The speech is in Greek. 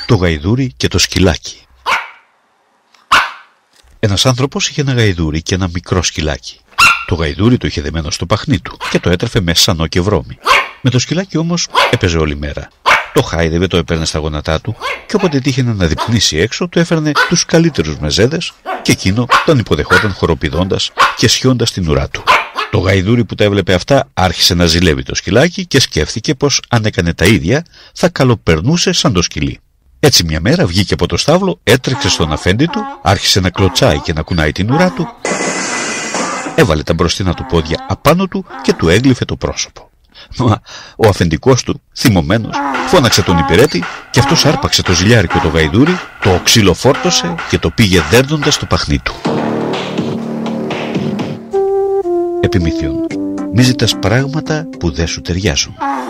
Το γαϊδούρι και το σκυλάκι. Ένας άνθρωπος είχε ένα γαϊδούρι και ένα μικρό σκυλάκι. Το γαϊδούρι το είχε δεμένο στο παχνί του και το έτρεφε με σανό και βρώμη. Με το σκυλάκι όμως έπαιζε όλη μέρα. Το χάιδευε, το έπαιρνε στα γόνατά του και όποτε τύχαινε να διπνήσει έξω, του έφερνε τους καλύτερους μεζέδες και εκείνο τον υποδεχόταν χοροπηδώντας και σιώντας την ουρά του. Το γαϊδούρι που τα έβλεπε αυτά άρχισε να ζηλεύει το σκυλάκι και σκέφτηκε πως αν έκανε τα ίδια θα καλοπερνούσε σαν το σκυλί. Έτσι μια μέρα βγήκε από το στάβλο, έτρεξε στον αφέντη του, άρχισε να κλωτσάει και να κουνάει την ουρά του, έβαλε τα μπροστινά του πόδια απάνω του και του έγλυφε το πρόσωπο. Μα ο αφεντικός του, θυμωμένος, φώναξε τον υπηρέτη και αυτός άρπαξε το ζηλιάρικο το γαϊδούρι, το ξυλοφόρτωσε και το πήγε δέρνοντας στο παχνί του. Επιμήθειον, μη ζητάς πράγματα που δεν σου ταιριάζουν.